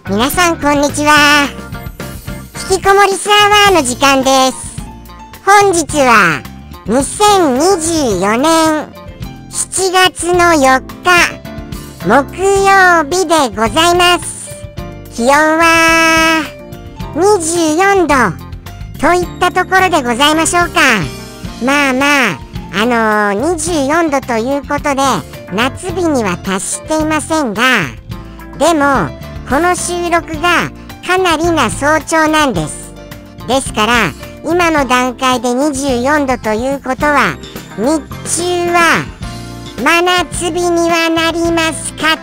皆さんこんにちは。引きこもりサーバーの時間です。本日は2024年7月の4日木曜日でございます。気温は24度といったところでございましょうか。24度ということで夏日には達していませんが、でもこの収録がかなりな早朝なんです。ですから今の段階で24度ということは日中は真夏日にはなりますか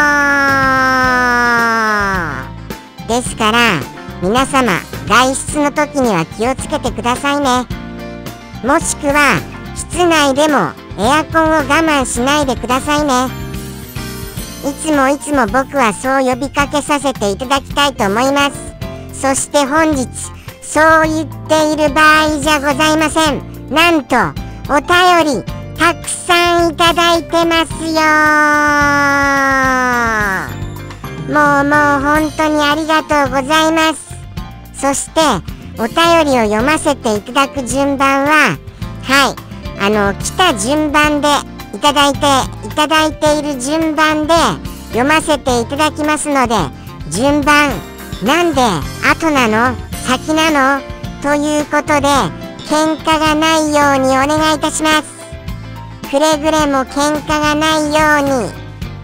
と。ですから皆様外出の時には気をつけてくださいね。もしくは室内でもエアコンを我慢しないでくださいね。いつも僕はそう呼びかけさせていただきたいと思います。そして本日そう言っている場合じゃございません。なんとお便りたくさんいただいてますよ。もう本当にありがとうございます。そしてお便りを読ませていただく順番は来た順番でいただいている順番で読ませていただきますので、順番なんで後なの先なのということで喧嘩がないようにお願いいたします。くれぐれも喧嘩がないように。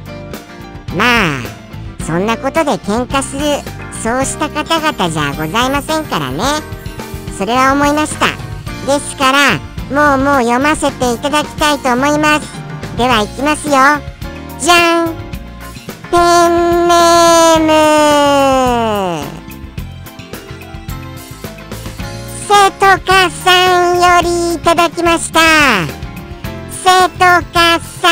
そんなことで喧嘩するそうした方々じゃございませんからね。それは思いました。ですからもう読ませていただきたいと思います。ではいきますよ。じゃん。ペンネームせとかさんよりいただきました。せとかさ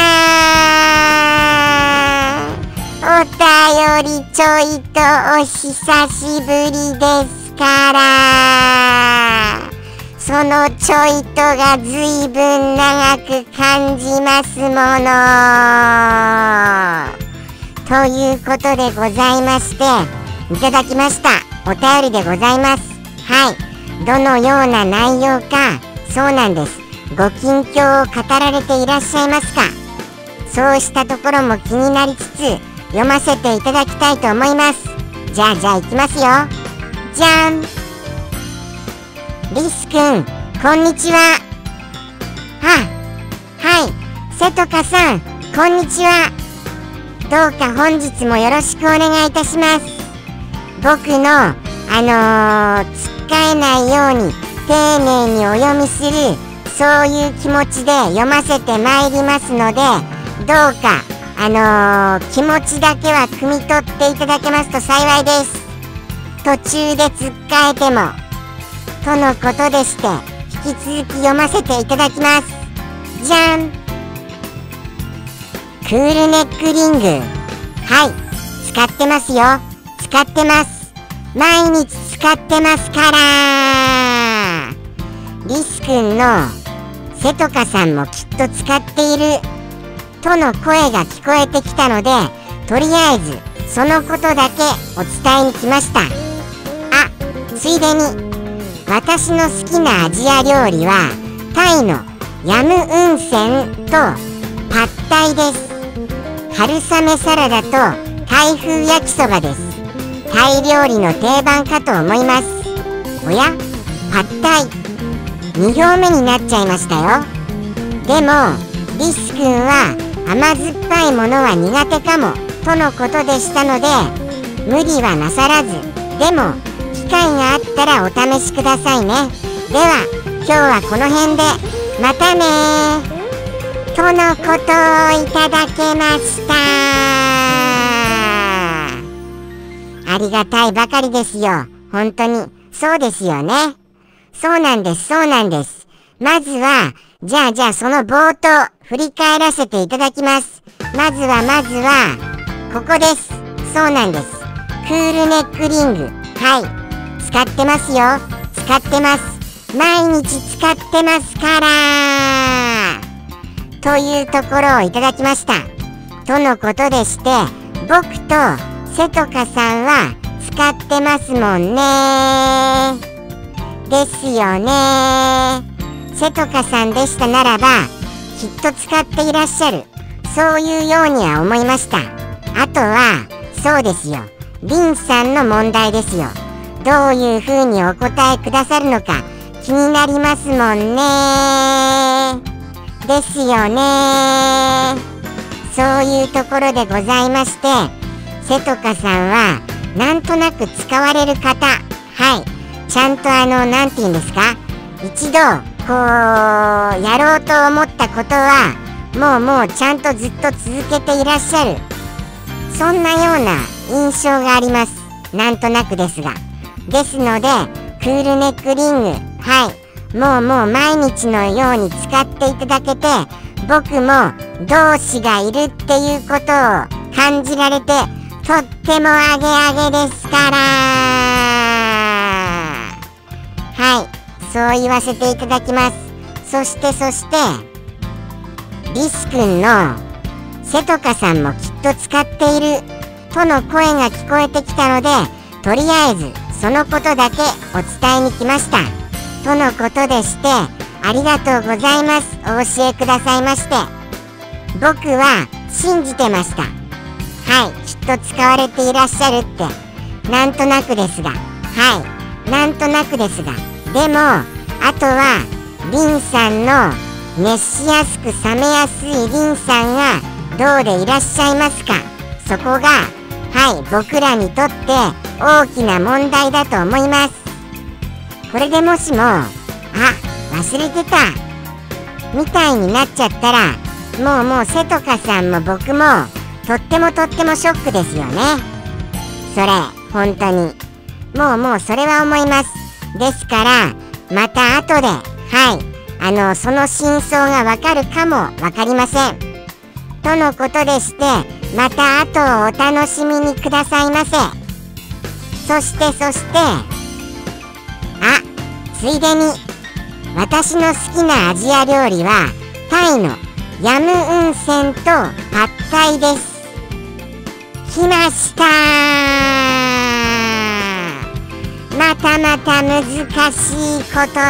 ん、お便りちょいとお久しぶりですから、そのちょいとがずいぶん長く感じますものということでございまして、いただきましたお便りでございます。どのような内容か、そうなんです、ご近況を語られていらっしゃいますか。そうしたところも気になりつつ読ませていただきたいと思います。じゃあいきますよ。じゃん。リスくん、こんにちは。せとかさん、こんにちは。どうか本日もよろしくお願いいたします。僕のつっかえないように丁寧にお読みする、そういう気持ちで読ませてまいりますので、どうか気持ちだけは汲み取っていただけますと幸いです。途中でつっかえてもとのことでして、引き続き読ませていただきます。じゃん。クールネックリング、使ってますよ。使ってます。毎日使ってますから。リスくんのせとかさんもきっと使っているとの声が聞こえてきたので、とりあえずそのことだけお伝えに来ました。ついでに私の好きなアジア料理はタイのヤムウンセンとパッタイです。春雨サラダとタイ風焼きそばです。タイ料理の定番かと思います。おや、パッタイ2行目になっちゃいましたよ。でもリスくんは甘酸っぱいものは苦手かもとのことでしたので、無理はなさらず、でも機会があったらお試しくださいね。では今日はこの辺で、またねとのことをいただけました。ありがたいばかりですよ。本当にそうですよね。そうなんです。まずはじゃあその冒頭振り返らせていただきます。まずはここです。そうなんです。クールネックリング、使ってますよ。使ってます。毎日使ってますからというところをいただきましたとのことでして、僕とせとかさんは使ってますもんね。ですよね。せとかさんでしたならばきっと使っていらっしゃる、そういうようには思いました。あとはそうですよ、りんさんの問題ですよ。どういう風にお答えくださるのか気になりますもんね。ですよね。そういうところでございまして、せとかさんはなんとなく使われる方、はい、ちゃんとなんて言うんですか、一度こうやろうと思ったことはもうちゃんとずっと続けていらっしゃる、そんなような印象があります。なんとなくですが。ですのでクールネックリング、はい、もう毎日のように使っていただけて、僕も同志がいるっていうことを感じられて、とってもアゲアゲですから、はい、そう言わせていただきます。そしてリス君のせとかさんもきっと使っているとの声が聞こえてきたので、とりあえずそのことだけお伝えに来ましたとのことでして、ありがとうございます。お教えくださいまして、僕は信じてました。はい、きっと使われていらっしゃるって、なんとなくですが、はい、なんとなくですが、でもあとはりんさんの熱しやすく冷めやすいりんさんがどうでいらっしゃいますか。そこがはい、僕らにとって大きな問題だと思います。これでもしも忘れてたみたいになっちゃったら、もうせとかさんも僕もとってもショックですよね。それ本当にもうそれは思います。ですからまた後で、はい、その真相がわかるかもわかりませんとのことでして、また後をお楽しみにくださいませ。そしてついでに私の好きなアジア料理はタイのヤムウンセンとパッタイです。来ましたー。また難しい言葉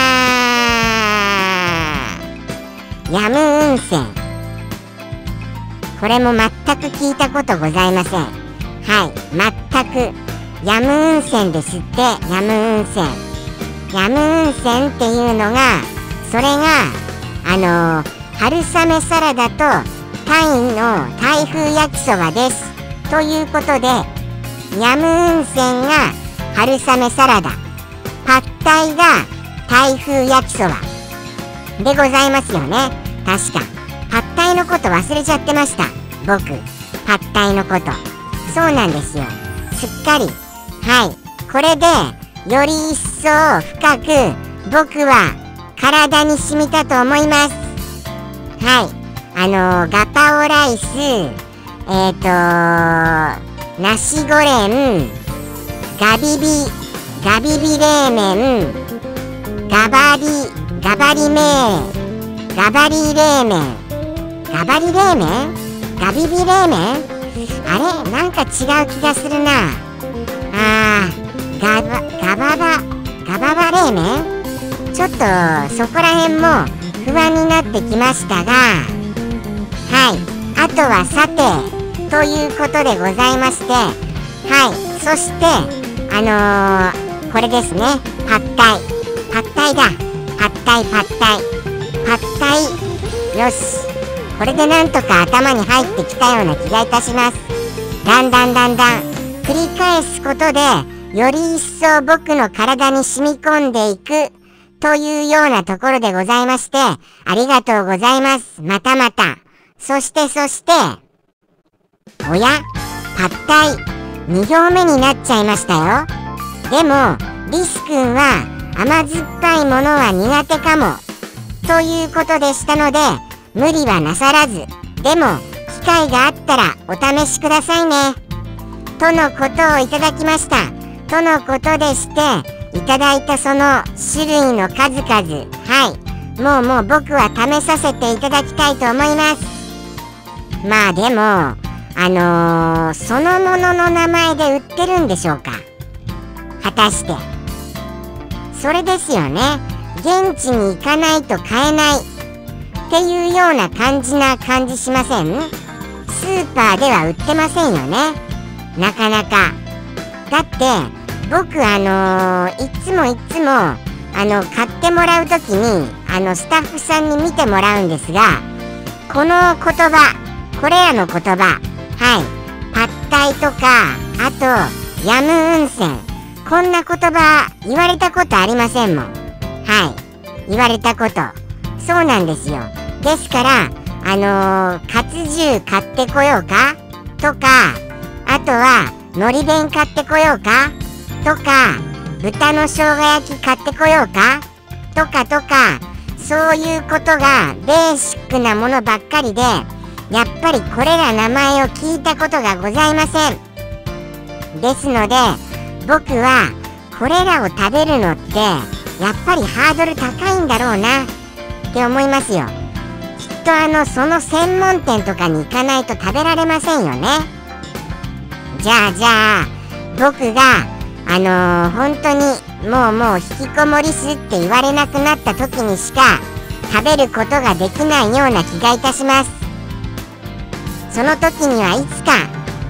がヤムウンセン、これも全く聞いたことございません。はい、全く。ヤムウンセンですって。ヤムウンセン、ヤムウンセンっていうのが、それが春雨サラダとタイのタイ風焼きそばですということで、ヤムウンセンが春雨サラダ、パッタイがタイ風焼きそばでございますよね。確かパッタイのこと忘れちゃってました、僕。パッタイのこと、そうなんですよ、すっかり。はい、これでより一層深く僕は体に染みたと思います。はい、ガパオライス、ナシゴレン、ガビビ冷麺、ガバリ冷麺、ガバリ冷麺、ガビビ冷麺、あれなんか違う気がするな。ガババ冷麺、ちょっとそこら辺も不安になってきましたが、はい、あとはさてということでございまして、はい、そしてこれですね、パッタイだ、パッタイ、よし、これでなんとか頭に入ってきたような気がいたします。だんだん繰り返すことでより一層僕の体に染み込んでいくというようなところでございまして、ありがとうございます。また。そしておや、パッタイ2行目になっちゃいましたよ。でもリス君は甘酸っぱいものは苦手かもということでしたので、無理はなさらず、でも機会があったらお試しくださいねとのことをいただきましたとのことでして、いただいたその種類の数々、はい、もう僕は試させていただきたいと思います。まあでもそのものの名前で売ってるんでしょうか、果たして。それですよね。現地に行かないと買えないっていうような感じしません？スーパーでは売ってませんよね、なかなか。だって僕いつも買ってもらう時にスタッフさんに見てもらうんですが、この言葉、これらの言葉、はい、パッタイとか、あとヤムウンセン、こんな言葉言われたことありませんもん。はい、言われたこと。そうなんですよ。ですからカツ重買ってこようかとか、あとはのり弁買ってこようかとか、豚の生姜焼き買ってこようかとか、そういうことがベーシックなものばっかりで、やっぱりこれら名前を聞いたことがございません。ですので僕はこれらを食べるのってやっぱりハードル高いんだろうなって思いますよ。きっとその専門店とかに行かないと食べられませんよね。じゃあ僕が本当にもう引きこもりすって言われなくなった時にしか食べることができないような気がいたします。その時にはいつか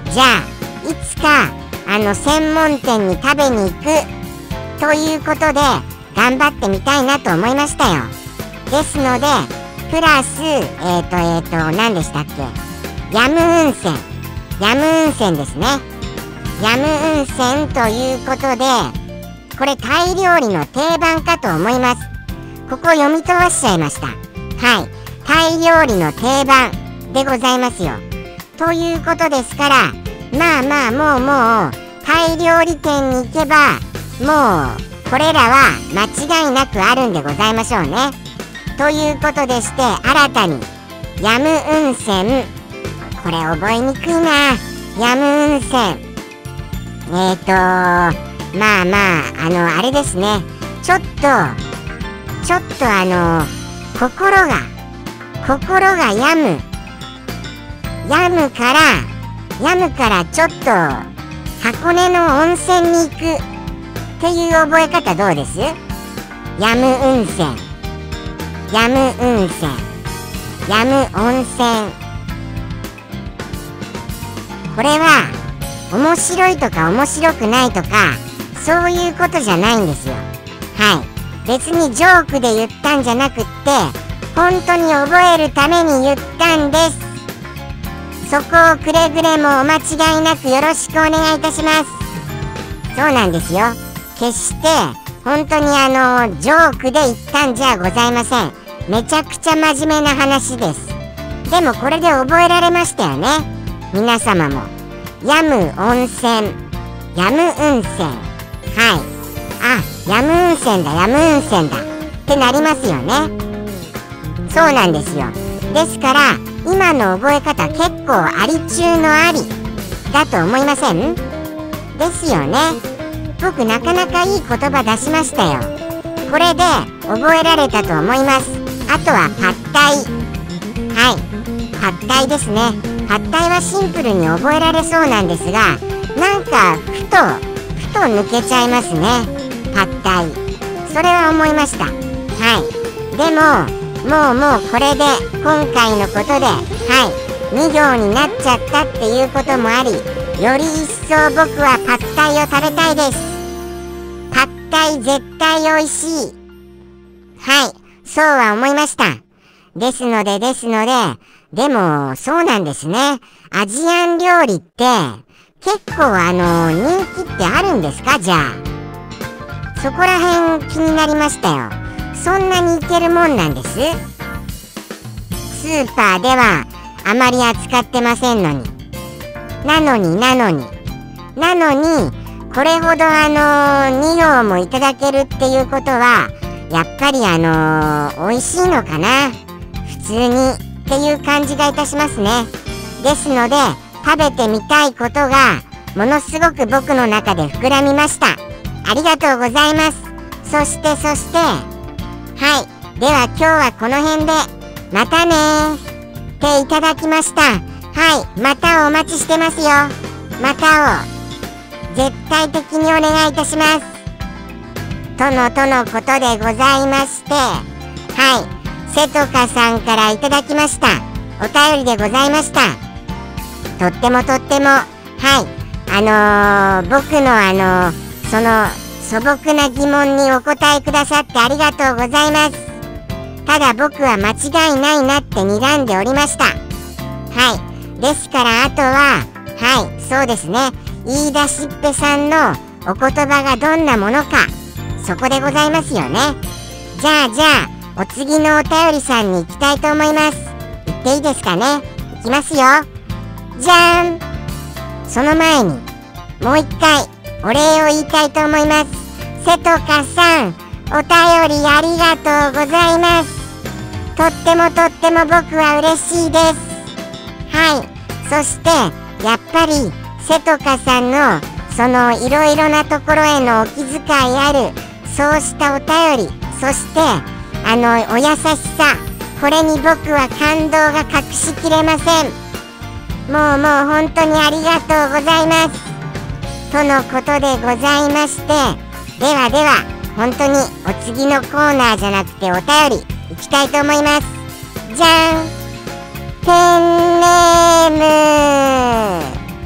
専門店に食べに行くということで頑張ってみたいなと思いましたよ。ですのでプラス何でしたっけ、ヤムウンセンですね。ヤムウンセンということで、これタイ料理の定番かと思います。ここ読み飛ばしちゃいました。はい、タイ料理の定番でございますよ。ということですから、もうタイ料理店に行けばもうこれらは間違いなくあるんでございましょうね。ということでして、新たにヤムウンセン、これ覚えにくいな、ヤムウンセン、あれですね、ちょっと心がヤムからちょっと箱根の温泉に行くっていう覚え方どうです？ヤム温泉、これは面白いとか面白くないとかそういうことじゃないんですよ。はい、別にジョークで言ったんじゃなくって本当に覚えるために言ったんです。そこをくれぐれもお間違いなくよろしくお願いいたします。そうなんですよ。決して本当にジョークで言ったんじゃございません。めちゃくちゃ真面目な話です。でもこれで覚えられましたよね、皆様も。ヤム温泉、ヤムウンセン、はい、ヤムウンセンだってなりますよね。そうなんですよ。ですから今の覚え方結構あり中のありだと思いません？ですよね。僕なかなかいい言葉出しましたよ。これで覚えられたと思います。あとはパッタイ、はい、パッタイですね。パッタイはシンプルに覚えられそうなんですが、なんかふと抜けちゃいますね、パッタイ。それは思いました。はい、でももうこれで今回のことで、はい、2行になっちゃったっていうこともあり、より一層僕はパッタイを食べたいです。パッタイ絶対美味しい。はい、そうは思いました。ですのででもそうなんですね。アジアン料理って結構人気ってあるんですか？じゃあそこら辺気になりましたよ。そんなにいけるもんなんです？スーパーではあまり扱ってませんのに。なのにこれほど2行もいただけるっていうことはやっぱり美味しいのかな、普通にっていう感じがいたしますね。ですので食べてみたいことがものすごく僕の中で膨らみました。ありがとうございます。そしてはい、では今日はこの辺で、またねーっていただきました。 はい、またをお待ちしてますよ。またを絶対的にお願いいたします。とのことでございまして、はい、せとかさんからいただきましたお便りでございました。とってもはい、僕のその素朴な疑問にお答えくださってありがとうございます。ただ僕は間違いないなって睨んでおりました。はい、ですからあとははいそうですね、言い出しっぺさんのお言葉がどんなものか、そこでございますよね。じゃあお次のお便りさんに行きたいと思います。行っていいですかね。行きますよ。じゃーん。その前にもう一回お礼を言いたいと思います。せとかさん、お便りありがとうございます。とっても僕は嬉しいです。はい、そしてやっぱりせとかさんのそのいろいろなところへのお気遣いあるそうしたお便り、そしてお優しさ、これに僕は感動が隠しきれません。もう本当にありがとうございます。とのことでございまして、では本当にお次のコーナーじゃなくてお便りいきたいと思います。じゃん。ペンネーム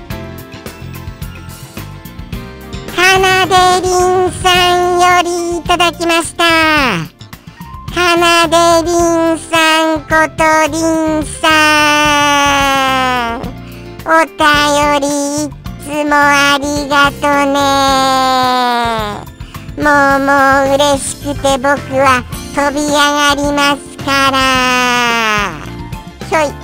かなでりんさんよりいただきました。かなでりんさんことりんさん、お便りいつもありがとね。もう嬉しくて僕は飛び上がりますから。ひょい。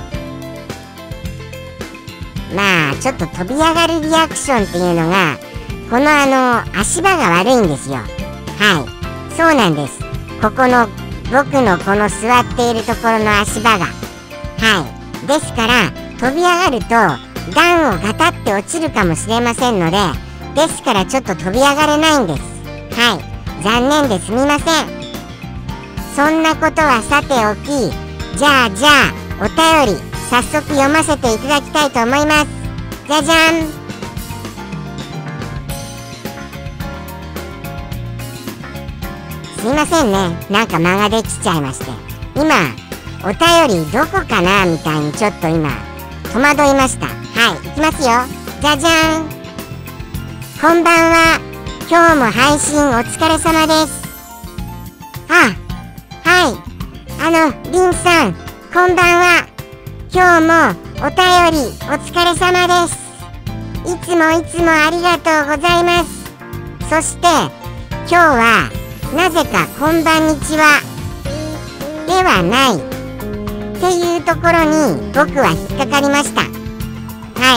まあちょっと飛び上がるリアクションっていうのがこの足場が悪いんですよ。はい、そうなんです。ここの僕のこの座っているところの足場が、はい、ですから飛び上がると段をガタって落ちるかもしれませんので、ですからちょっと飛び上がれないんです。はい、残念ですみません。そんなことはさておき、じゃあお便り早速読ませていただきたいと思います。じゃじゃん。すいませんね、なんか間ができちゃいまして、今お便りどこかなみたいにちょっと今戸惑いました。はい、いきますよ。じゃじゃん。こんばんは。今日も配信お疲れ様です。あ、はい、りんさん、こんばんは。今日もお便りお疲れ様です。いつもありがとうございます。そして今日はなぜかこんばんにちはではないっていうところに僕は引っかかりました。はい、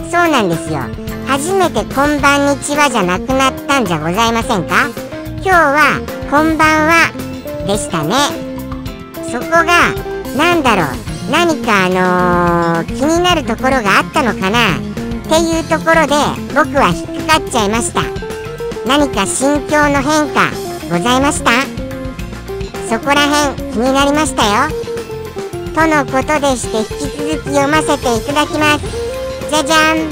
そうなんですよ。初めてこんばんにちはじゃなくなったんじゃございませんか。今日はこんばんはでしたね。そこがなんだろう、何か気になるところがあったのかなっていうところで僕は引っかかっちゃいました。何か心境の変化ございました？そこら辺気になりましたよ。とのことでして引き続き読ませていただきます。じゃじゃん。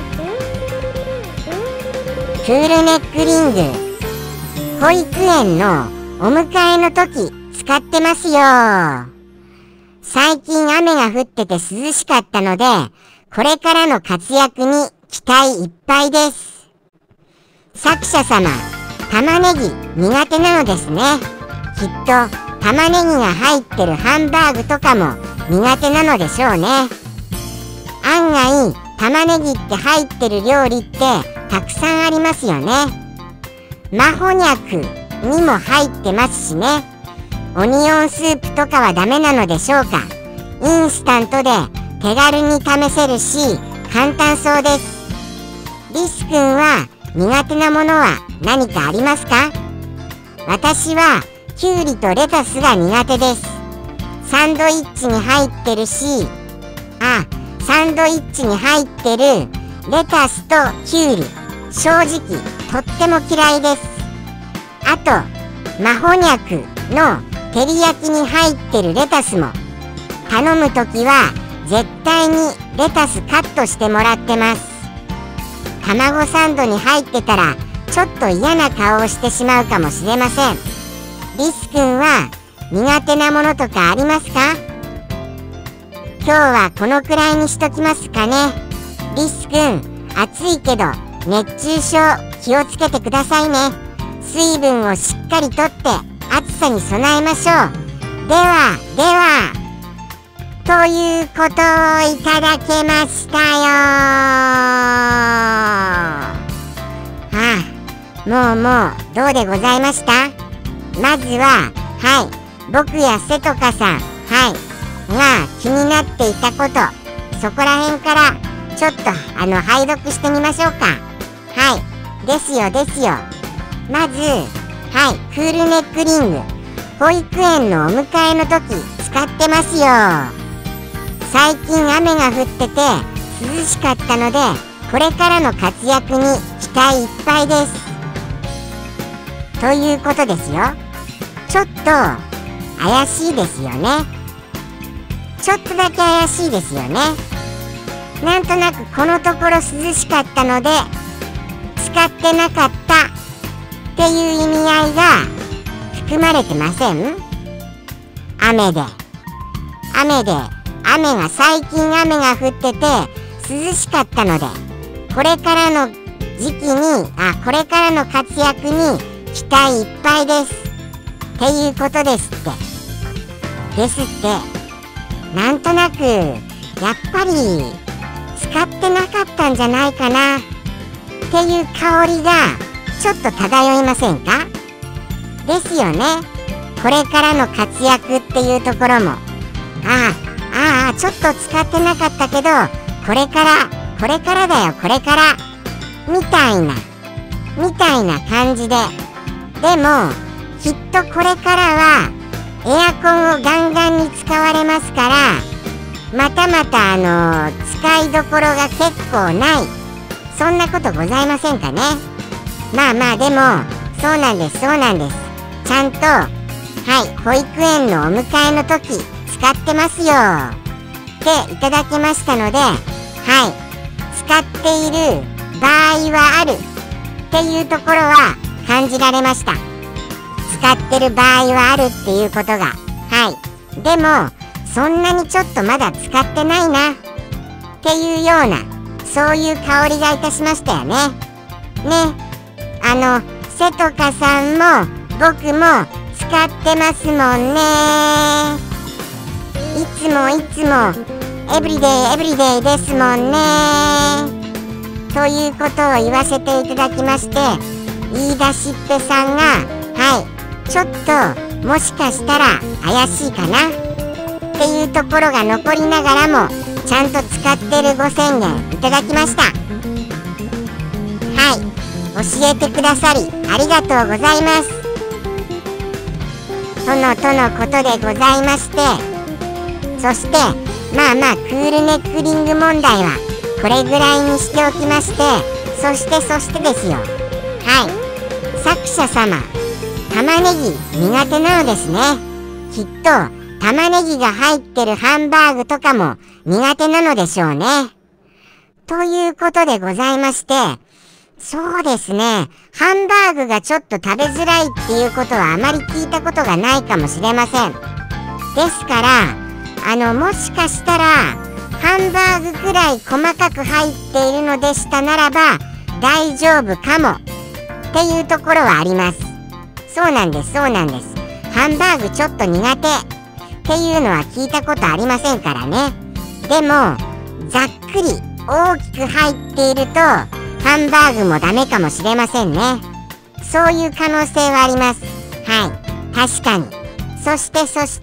クールネックリング、保育園のお迎えの時使ってますよ。最近雨が降ってて涼しかったので、これからの活躍に期待いっぱいです。作者様、玉ねぎ苦手なのですね。きっと玉ねぎが入ってるハンバーグとかも苦手なのでしょうね。案外玉ねぎって入ってる料理ってたくさんありますよね。マホニャクにも入ってますしね。オニオンスープとかはダメなのでしょうか。インスタントで手軽に試せるし簡単そうです。リス君は苦手なものは何かありますか？私はキュウリとレタスが苦手です。サンドイッチに入ってるし、サンドイッチに入ってるレタスとキュウリ、正直とっても嫌いです。あとマホニャクの照り焼きに入ってるレタスも頼むときは絶対にレタスカットしてもらってます。卵サンドに入ってたらちょっと嫌な顔をしてしまうかもしれません。リスくんは苦手なものとかありますか？今日はこのくらいにしときますかね。リスくん、暑いけど熱中症気をつけてくださいね。水分をしっかりとって暑さに備えましょう。ではということをいただけましたよ。もうどうでございました？まずは僕やせとかさんが気になっていたこと、そこら辺からちょっと拝読してみましょうか。ですよ。まずクールネックリング、保育園のお迎えの時使ってますよ。最近雨が降ってて涼しかったので、これからの活躍に期待いっぱいです。ということですよ。ちょっと怪しいですよね。ちょっとだけ怪しいですよね。なんとなくこのところ涼しかったので使ってなかったっていう意味合いが含まれてません？最近雨が降ってて涼しかったので、これからの時期にこれからの活躍に期待いっぱいですっていうことですってなんとなくやっぱり使ってなかったんじゃないかなっていう香りがちょっと漂いませんか？ですよね。これからの活躍っていうところもちょっと使ってなかったけどこれからだよみたいな感じで、でもきっとこれからはエアコンをガンガンに使われますから、また使いどころが結構ない、そんなことございませんかね。でもそうなんです。ちゃんと保育園のお迎えの時使ってますよっていただきましたので、使っている場合はあるっていうところは感じられました。使ってる場合はあるっていうことがでもそんなにちょっとまだ使ってないなっていうような、そういう香りがいたしましたよね。せとかさんも僕も使ってますもんね。いつもエブリデイですもんね。ということを言わせていただきまして、言い出しっぺさんがちょっともしかしたら怪しいかなっていうところが残りながらもちゃんと使ってるご宣言いただきました。教えてくださりありがとうございます。とのことでございまして、そしてクールネックリング問題はこれぐらいにしておきまして、そしてですよ、作者様、玉ねぎ苦手なのですね。きっと玉ねぎが入ってるハンバーグとかも苦手なのでしょうね。ということでございまして、そうですね、ハンバーグがちょっと食べづらいっていうことはあまり聞いたことがないかもしれません。ですからもしかしたらハンバーグくらい細かく入っているのでしたならば大丈夫かもっていうところはあります。そうなんです。ハンバーグちょっと苦手っていうのは聞いたことありませんからね。でもざっくり大きく入っているとハンバーグもダメかもしれませんね。そういう可能性はあります。確かに。そして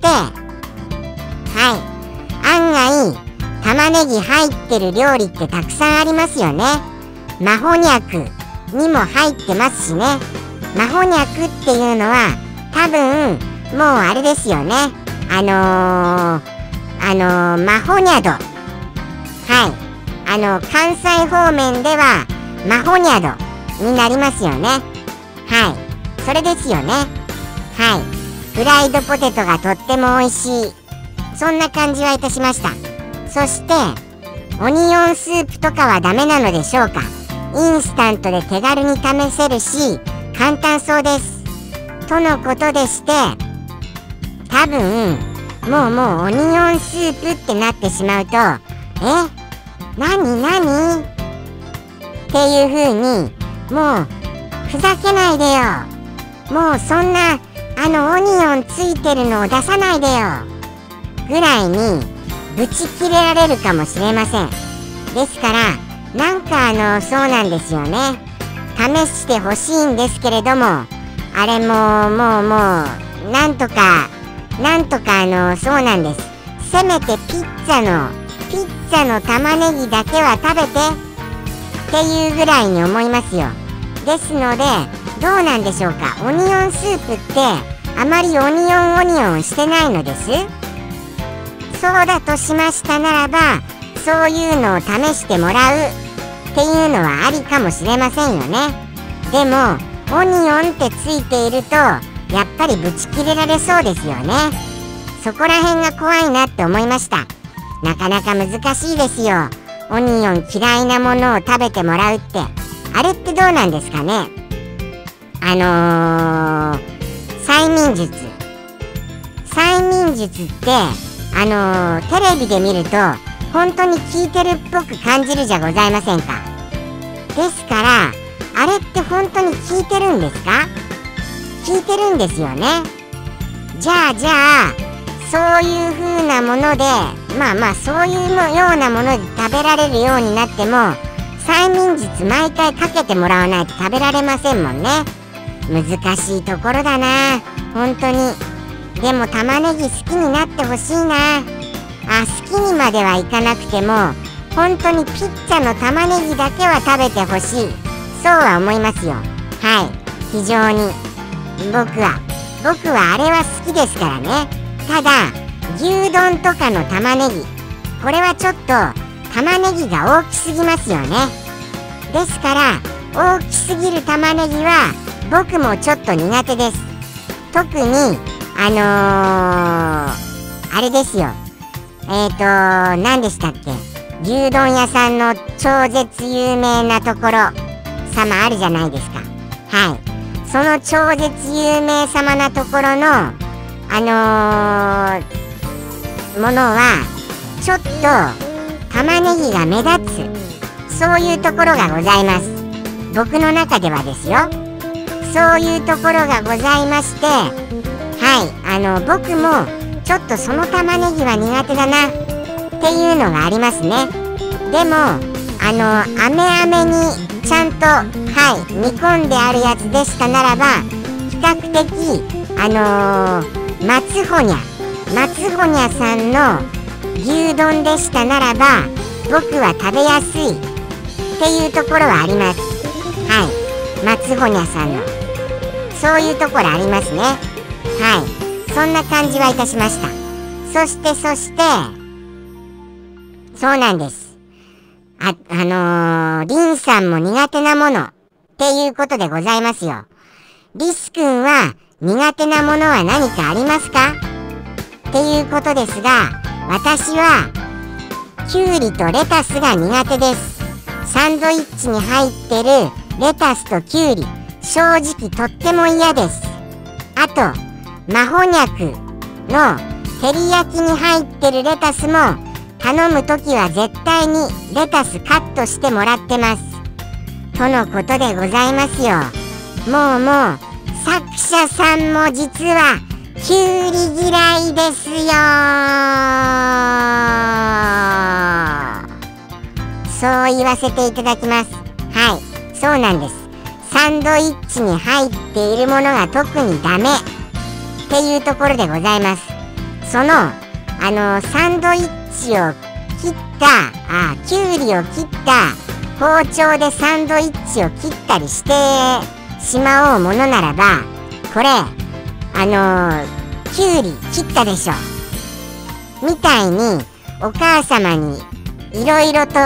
案外玉ねぎ入ってる料理ってたくさんありますよね。マホニャクにも入ってますしね。マホニャクっていうのは多分もうあれですよね。マホニャド、関西方面ではマホニャドになりますよね。それですよね。フライドポテトがとっても美味しい、そんな感じはいたしました。 そしてオニオンスープとかはダメなのでしょうか。インスタントで手軽に試せるし簡単そうですとのことでして、多分もうオニオンスープってなってしまうと、何っていう風に、もうふざけないでよ、もうそんなオニオンついてるのを出さないでよぐらいにブチ切れられるかもしれません。ですからなんかそうなんですよね、試してほしいんですけれども、あれもうなんとかそうなんです。せめてピッツァの玉ねぎだけは食べてっていうぐらいに思いますよ。ですのでどうなんでしょうか。オニオンスープってあまりオニオンしてないのです。そうだとしましたならば、そういうのを試してもらうっていうのはありかもしれませんよね。でもオニオンってついているとやっぱりブチ切れられそうですよね。そこら辺が怖いなって思いました。なかなか難しいですよ。オニオン嫌いなものを食べてもらうって、あれってどうなんですかね。催眠術ってテレビで見ると本当に効いてるっぽく感じるじゃございませんか。ですからあれって本当に効いてるんですか。効いてるんですよね。じゃあそういう風なものでそういうようなもので食べられるようになっても、催眠術毎回かけてもらわないと食べられませんもんね。難しいところだな本当に。でも玉ねぎ好きになってほしいな。好きにまではいかなくても本当にピッツァの玉ねぎだけは食べてほしい、そうは思いますよ。はい、非常に僕はあれは好きですからね。ただ牛丼とかの玉ねぎ、これはちょっと玉ねぎが大きすぎますよね。ですから大きすぎる玉ねぎは僕もちょっと苦手です。特にあれですよ、何でしたっけ、牛丼屋さんの超絶有名なところ様あるじゃないですか。はい、その超絶有名様なところのものはちょっと玉ねぎが目立つ、そういうところがございます。僕の中ではですよ、そういうところがございまして、はい、僕もちょっとその玉ねぎは苦手だなっていうのがありますね。でも飴にちゃんと煮込んであるやつでしたならば、比較的松穂にゃさんの牛丼でしたならば僕は食べやすいっていうところはあります。はい、松穂にゃさんのそういうところありますね。はい、そんな感じはいたしました。そしてそうなんです。リンさんも苦手なものっていうことでございますよ。リス君は苦手なものは何かありますかっていうことですが、私はキュウリとレタスが苦手です。サンドイッチに入ってるレタスとキュウリ、正直とっても嫌です。あとマホニャクの照り焼きに入ってるレタスも頼むときは絶対にレタスカットしてもらってますとのことでございますよ。もう作者さんも実はキュウリ嫌いですよ。そう言わせていただきます。はい、そうなんです。サンドイッチに入っているものが特にダメっていうところでございます。そのサンドイッチを切ったキュウリを切った包丁でサンドイッチを切ったりしてしまおうものならば、これキュウリ切ったでしょみたいにお母様にいろいろと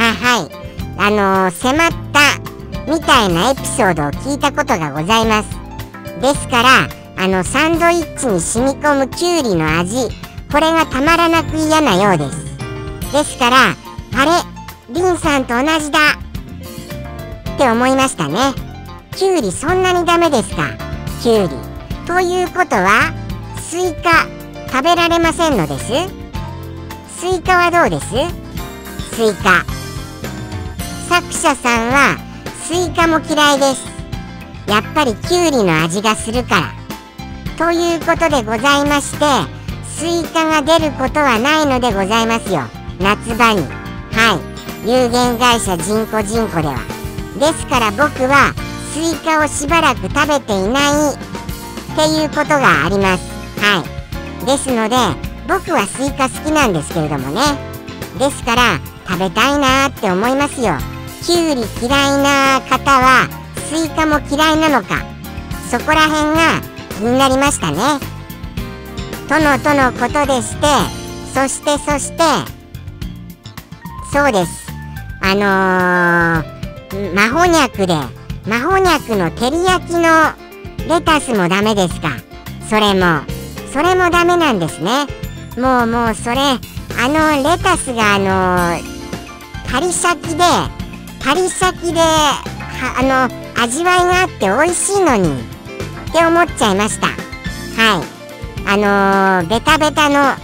迫ったみたいなエピソードを聞いたことがございます。ですからサンドイッチに染み込むキュウリの味、これがたまらなく嫌なようです。 ですから、あれ、リンさんと同じだって思いましたね。キュウリそんなにダメですか？キュウリ。ということは、スイカ食べられませんのです。スイカはどうです？スイカ。作者さんはスイカも嫌いです。やっぱりキュウリの味がするから。ということでございまして、スイカが出ることはないのでございますよ。夏場に。はい。有限会社ジンコジンコでは。ですから僕はスイカをしばらく食べていないっていうことがあります。はい。ですので僕はスイカ好きなんですけれどもね。ですから食べたいなーって思いますよ。キュウリ嫌いな方はスイカも嫌いなのか、そこら辺が気になりましたね。とのことでして、そしてそうです。マホニャクの照り焼きのレタスもダメですか？それもダメなんですね。もうそれレタスがパリシャキで味わいがあって美味しいのにって思っちゃいました。はい。ベタベタの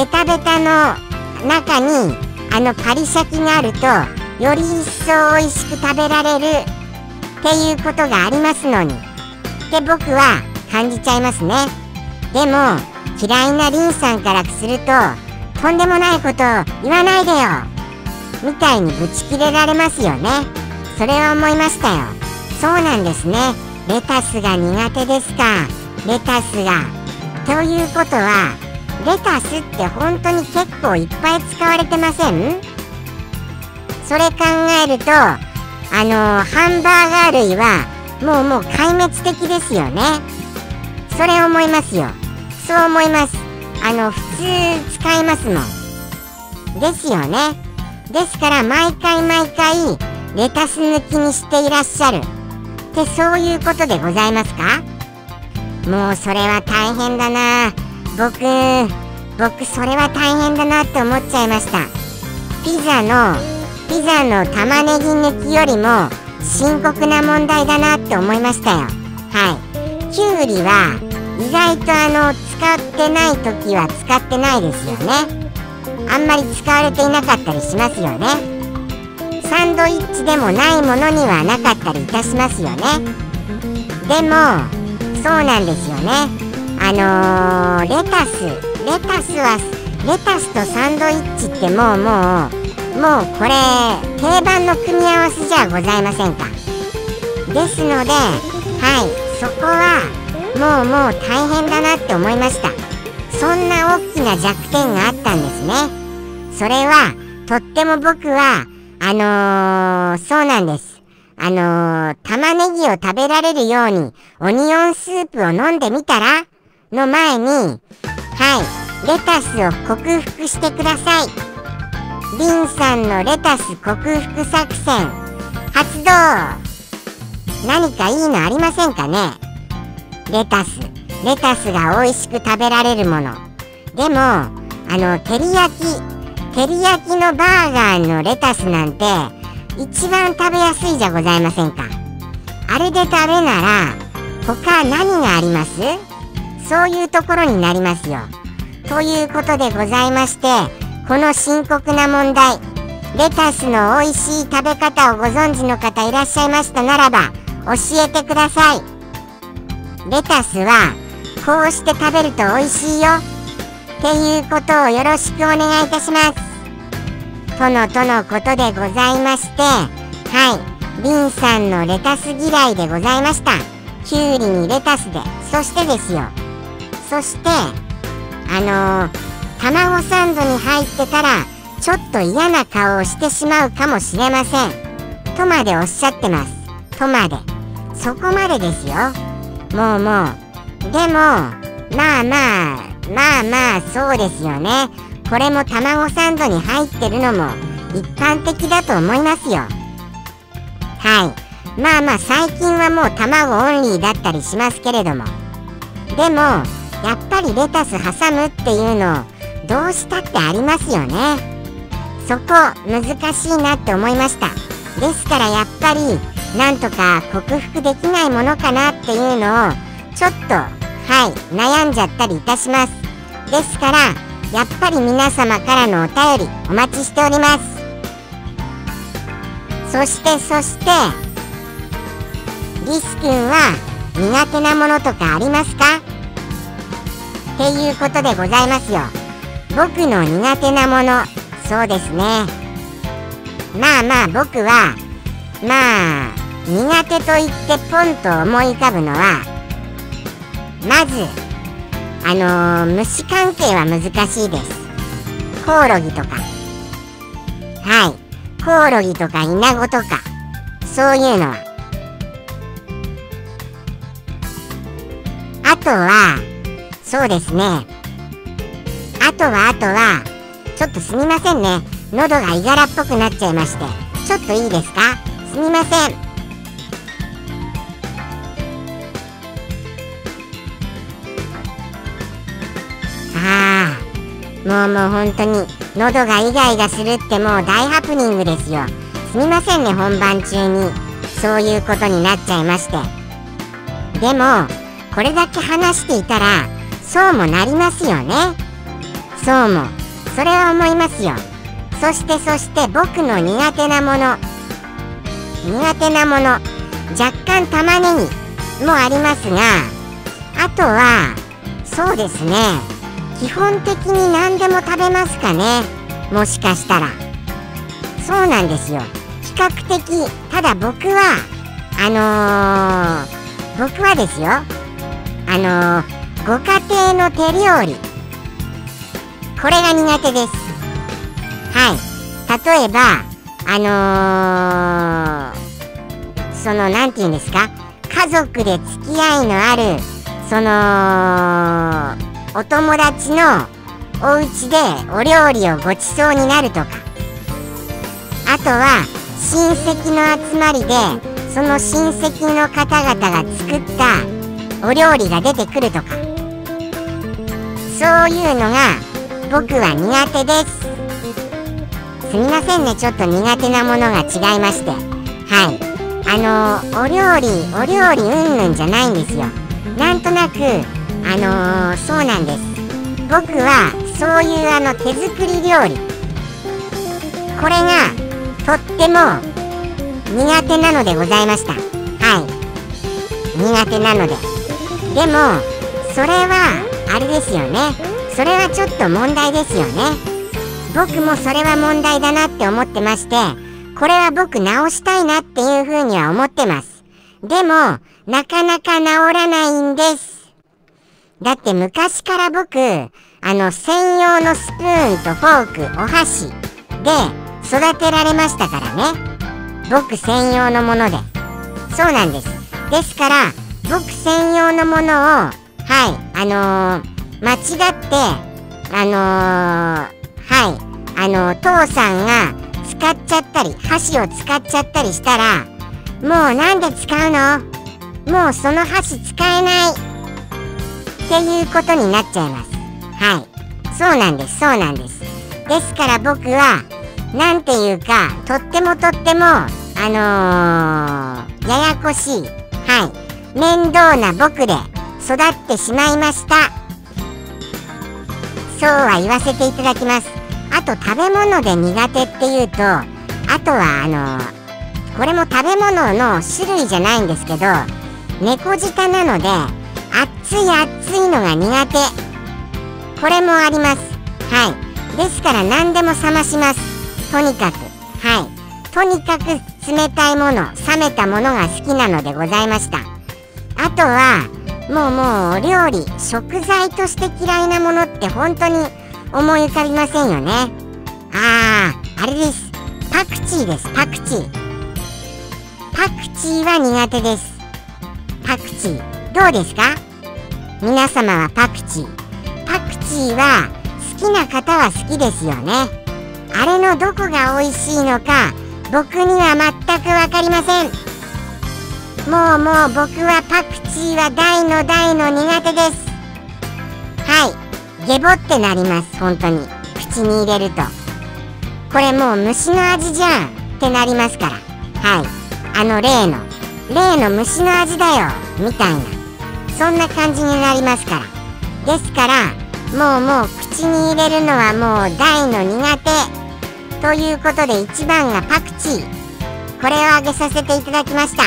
中にパリシャキがあるとより一層美味しく食べられるっていうことがありますのにって僕は感じちゃいますね。でも嫌いなリンさんからすると、とんでもないことを言わないでよみたいにぶち切れられますよね。それは思いましたよ。そうなんですね。レタスが苦手ですか？レタスが。ということはレタスって本当に結構いっぱい使われてません？それ考えるとハンバーガー類はもう壊滅的ですよね。それ思いますよ。そう思います。普通使いますもん。ですよね。ですから毎回レタス抜きにしていらっしゃるってそういうことでございますか？もうそれは大変だな。僕それは大変だなって思っちゃいました。ピザの玉ねぎ抜きよりも深刻な問題だなって思いましたよ。はい。キュウリは意外と使ってない時は使ってないですよね。あんまり使われていなかったりしますよね。サンドイッチでもないものにはなかったりいたしますよね。でもそうなんですよね。レタスとサンドイッチってもうこれ定番の組み合わせじゃございませんか。ですので、はい、そこはもう大変だなって思いました。そんな大きな弱点があったんですね。それはとっても僕はそうなんです。玉ねぎを食べられるようにオニオンスープを飲んでみたらの前に、はい、レタスを克服してください。リンさんのレタス克服作戦発動。何かいいのありませんかね？レタスが美味しく食べられるもの。でも照り焼きのバーガーのレタスなんて一番食べやすいじゃございませんか。あれで食べなら他何があります？そういうところになりますよ。ということでございまして、この深刻な問題、レタスの美味しい食べ方をご存知の方いらっしゃいましたならば教えてください。レタスはこうして食べると美味しいよっていうことをよろしくお願いいたします。とのことでございまして、はい、リンさんのレタス嫌いでございました。キュウリにレタスで、そして卵サンドに入ってたらちょっと嫌な顔をしてしまうかもしれませんとまでおっしゃってます。とまで、そこまでですよ。もうでもまあそうですよね。これも卵サンドに入ってるのも一般的だと思いますよ。はい。まあ最近はもう卵オンリーだったりしますけれども、でもやっぱりレタス挟むっていうのどうしたってありますよね。 そこ難しいなって思いました。ですからやっぱりなんとか克服できないものかなっていうのをちょっと悩んじゃったりいたします。ですからやっぱり皆様からのお便りお待ちしております。そしてリスくんは苦手なものとかありますかっていうことでございますよ。僕の苦手なもの、そうですね、僕は苦手と言ってポンと思い浮かぶのは、まず虫関係は難しいです。コオロギとか、コオロギとかイナゴとか、そういうのは。あとはそうですね、あとはちょっとすみませんね、喉がいがらっぽくなっちゃいまして、ちょっといいですか、すみません。もう本当に喉がイガイガするってもう大ハプニングですよ。すみませんね、本番中にそういうことになっちゃいまして。でもこれだけ話していたらそうもなりますよね。それは思いますよ。そして僕の苦手なもの、若干玉ねぎもありますが、あとはそうですね、基本的に何でも食べますかね、もしかしたら。そうなんですよ、比較的。ただ僕はですよ、ご家庭の手料理、これが苦手です。例えばなんていうんですか、家族で付き合いのあるお友達のお家でお料理をごちそうになるとか、あとは親戚の集まりでその親戚の方々が作ったお料理が出てくるとか、そういうのが僕は苦手です。すみませんね、ちょっと苦手なものが違いまして、お料理うんぬんじゃないんですよ。なんとなくそうなんです。僕はそういう手作り料理、これがとっても苦手なのでございました。苦手なので。でもそれはあれですよね、それはちょっと問題ですよね。僕もそれは問題だなって思ってまして、これは僕直したいなっていうふうには思ってます。でもなかなか治らないんです。だって昔から僕専用のスプーンとフォーク、お箸で育てられましたからね。僕専用のもので。そうなんです。ですから僕専用のものを間違って父さんが使っちゃったり、箸を使っちゃったりしたら、もうなんで使うの？もうその箸使えないっていうことになっちゃいます。そうなんです。ですから僕はなんていうか、とってもややこしい、面倒な僕で育ってしまいました。そうは言わせていただきます。あと食べ物で苦手っていうと、あとはこれも食べ物の種類じゃないんですけど、猫舌なので熱いのが苦手、これもあります。ですから何でも冷まします。とにかく冷たいもの、冷めたものが好きなのでございました。あとはもうお料理、食材として嫌いなものって本当に思い浮かびませんよね。あれです、パクチーです。パクチーは苦手です。パクチーどうですか、皆様は。パクチーは好きな方は好きですよね。あれのどこが美味しいのか僕には全く分かりません。もう僕はパクチーは大の苦手です。ゲボってなります。本当に口に入れるとこれもう虫の味じゃんってなりますから。はい、例の虫の味だよみたいな、そんな感じになりますから。ですからもう口に入れるのはもう大の苦手ということで、1番がパクチー、これをあげさせていただきました。はい、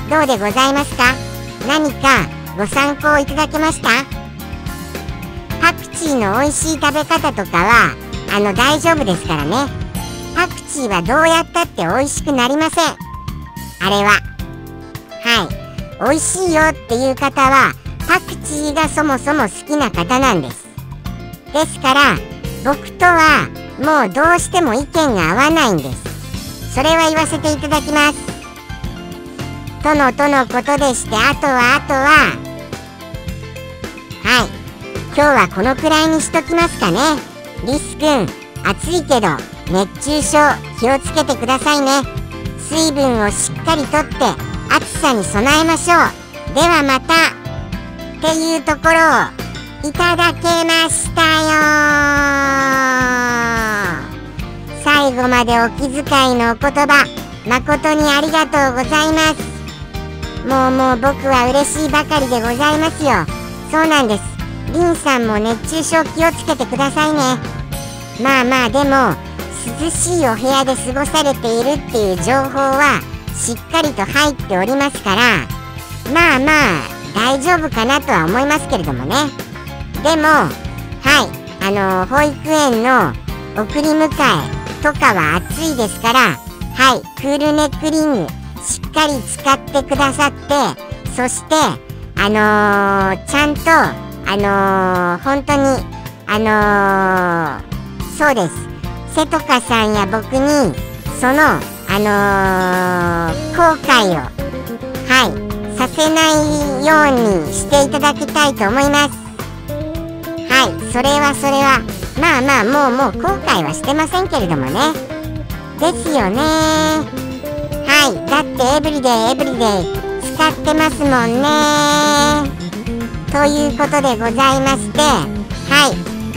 どうでございますか？何かご参考いただけました？パクチーの美味しい食べ方とかは大丈夫ですからね。パクチーはどうやったって美味しくなりません、あれは。はい、美味しいよっていう方はパクチーがそもそも好きな方なんです。ですから僕とはもうどうしても意見が合わないんです。それは言わせていただきます。とのことでして、あとははい、今日はこのくらいにしときますかね。リス君、暑いけど熱中症気をつけてくださいね。水分をしっかりとって暑さに備えましょう。ではまたっていうところをいただけましたよ。最後までお気遣いのお言葉誠にありがとうございます。もう僕は嬉しいばかりでございますよ。そうなんです。リンさんも熱中症気をつけてくださいね。まあでも涼しいお部屋で過ごされているっていう情報はしっかりと入っておりますから、まあ大丈夫かなとは思いますけれどもね。でもはい、保育園の送り迎えとかは暑いですから、はい、クールネックリングしっかり使ってくださって、そしてちゃんと本当にそうです、せとかさんや僕にその後悔をはいさせないようにしていただきたいと思います。はい、それはまあもう後悔はしてませんけれどもね。ですよね。はい、だってエブリデイ使ってますもんね。ということでございまして、はい、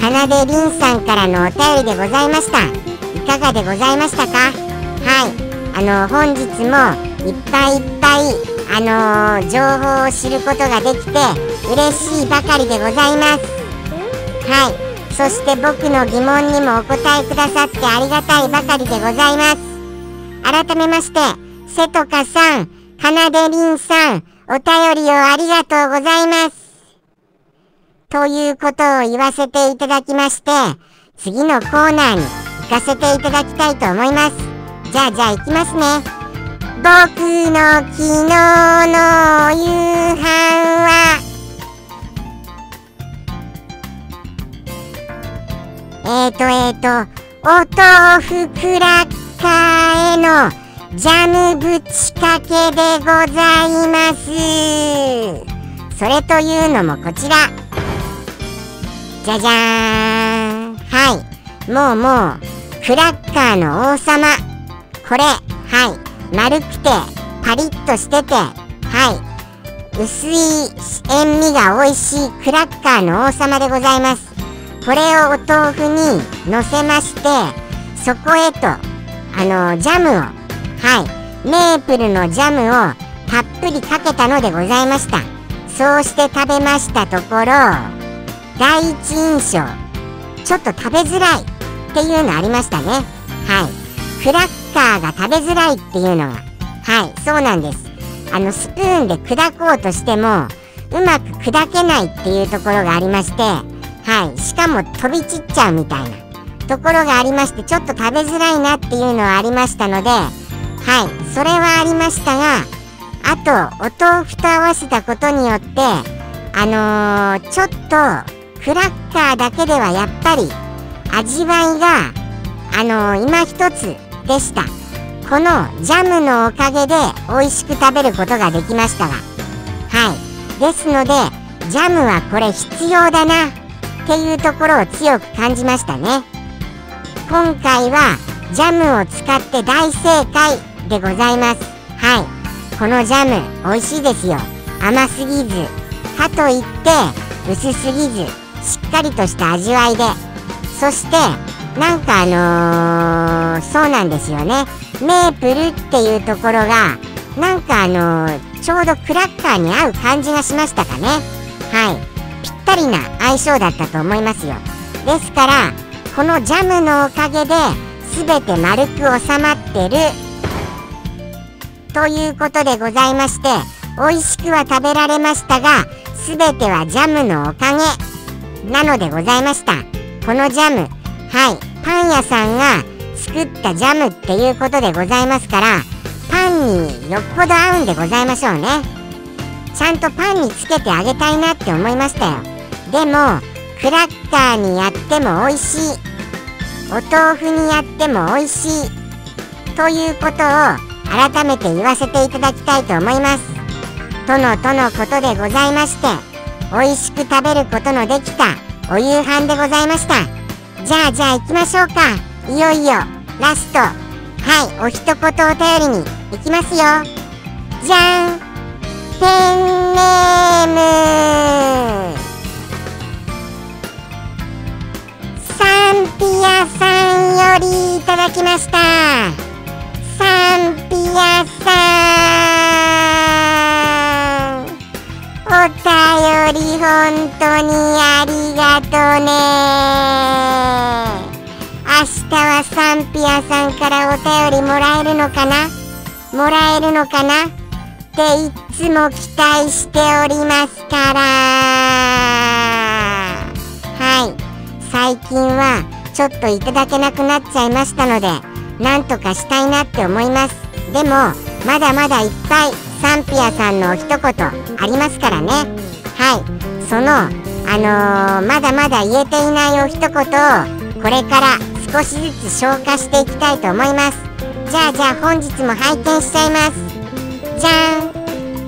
かなでりんさんからのお便りでございました。いかがでございましたか？はい、本日もいっぱい情報を知ることができて嬉しいばかりでございます。はい、そして僕の疑問にもお答えくださってありがたいばかりでございます。改めましてせとかさん、かなでりんさん、お便りをありがとうございます。ということを言わせていただきまして、次のコーナーに行かせていただきたいと思います。じゃあ行きますね。僕の昨日の夕飯はお豆腐クラッカーへのジャムぶちかけでございます。それというのもこちら、じゃじゃーん。はい、もうクラッカーの王様、これ、はい、丸くてパリッとしてて、はい、薄い塩味が美味しいクラッカーの王様でございます。これをお豆腐にのせまして、そこへとジャムを、はい、メープルのジャムをたっぷりかけたのでございました。そうして食べましたところ、第一印象ちょっと食べづらいっていうのありましたね。はい、クラッカーが食べづらいっていうのが、はい、そうなんです。スプーンで砕こうとしてもうまく砕けないっていうところがありまして、はい、しかも飛び散っちゃうみたいなところがありまして、ちょっと食べづらいなっていうのはありましたので、はい、それはありましたが、あとお豆腐と合わせたことによってちょっとクラッカーだけではやっぱり味わいが今一つでした。このジャムのおかげで美味しく食べることができましたが、はい、ですのでジャムはこれ必要だなっていうところを強く感じましたね。今回はジャムを使って大正解でございます。はい、このジャム美味しいですよ。甘すぎず、かといって薄すぎず、しっかりとした味わいで、そしてなんかそうなんですよね。メープルっていうところがなんかちょうどクラッカーに合う感じがしましたかね。はい、ぴったりな相性だったと思いますよ。ですからこのジャムのおかげで全て丸く収まってるということでございまして、美味しくは食べられましたが全てはジャムのおかげなのでございました。このジャム、はい、パン屋さんが作ったジャムっていうことでございますから、パンによっぽど合うんでございましょうね。ちゃんとパンにつけてあげたいなって思いましたよ。でもクラッカーにやっても美味しい、お豆腐にやっても美味しいということを改めて言わせていただきたいと思います。とのことでございまして、美味しく食べることのできたお夕飯でございました。じゃあ行きましょうか。いよいよラスト、はい、お一言お便りに行きますよ。じゃん、ペンネームサンピアさんよりいただきました。サンピアさん、お便り本当にありがとね。明日はサンピアさんからお便りもらえるのかなっていつも期待しておりますから。はい、最近はちょっといただけなくなっちゃいましたので、なんとかしたいなって思います。でもまだまだいっぱいサンピアさんのお一言ありますからね。はい、そのまだまだ言えていないお一言をこれから少しずつ消化していきたいと思います。じゃあ本日も拝見しちゃいます。じゃん。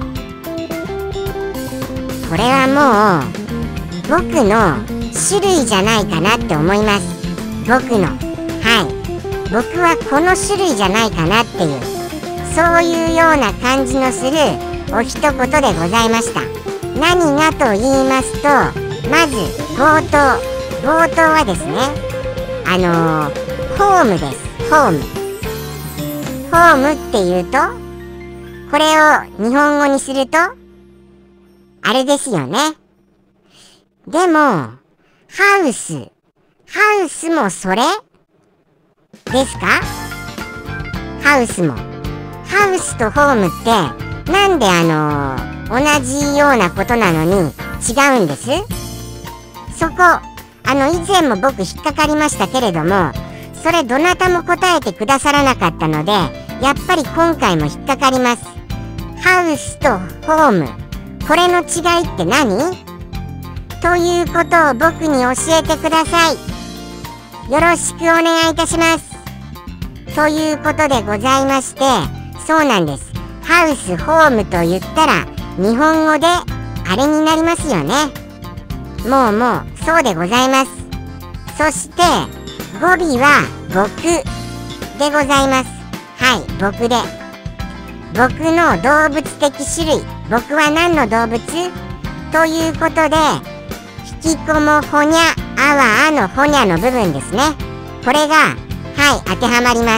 これはもう僕の種類じゃないかなって思います。僕はこの種類じゃないかなっていう、そういうような感じのするお一言でございました。何がと言いますと、まず冒頭はですね、ホームです。ホームっていうと、これを日本語にするとあれですよね。でもハウスもそれですか？ハウスとホームってなんで同じようなことなのに違うんです。そこ以前も僕引っかかりましたけれども、それどなたも答えてくださらなかったので、やっぱり今回も引っかかります。ハウスとホーム、これの違いって何？ということを僕に教えてください。よろしくお願いいたします。ということでございまして、そうなんです。ハウス、ホームと言ったら日本語であれになりますよね。もうそうでございます。そして語尾は僕でございます。はい、僕で。僕の動物的種類、僕は何の動物ということで、引きこもほにゃあわあのほにゃの部分ですね。これが当てはまります。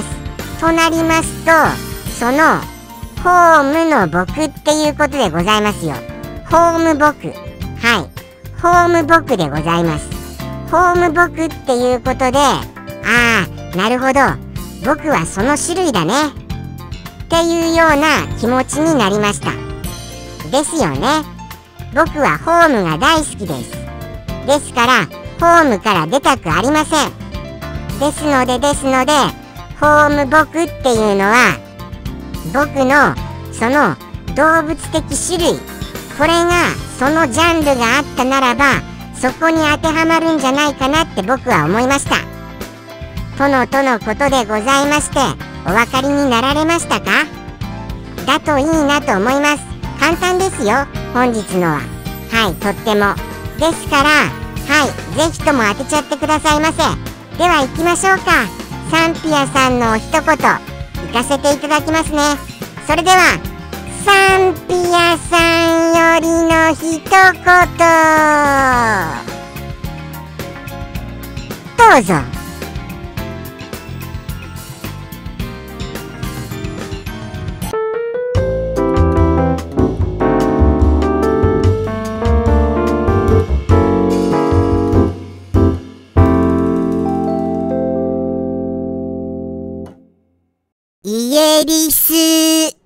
となりますと、そのホームの僕っていうことでございますよ。ホーム僕、ホーム僕でございます。ホーム僕っていうことで、なるほど、僕はその種類だねっていうような気持ちになりました。ですよね。僕はホームが大好きです。ですからホームから出たくありません。ですのでホーム僕っていうのは僕のその動物的種類、これがそのジャンルがあったならばそこに当てはまるんじゃないかなって僕は思いました。とのことでございまして、お分かりになられましたか？だといいなと思います。簡単ですよ、本日のは。とっても。ですから、ぜひとも当てちゃってくださいませ。では行きましょうか。サンピアさんのお一言、行かせていただきますね。それでは、サンピアさんよりの一言。どうぞ。 リス。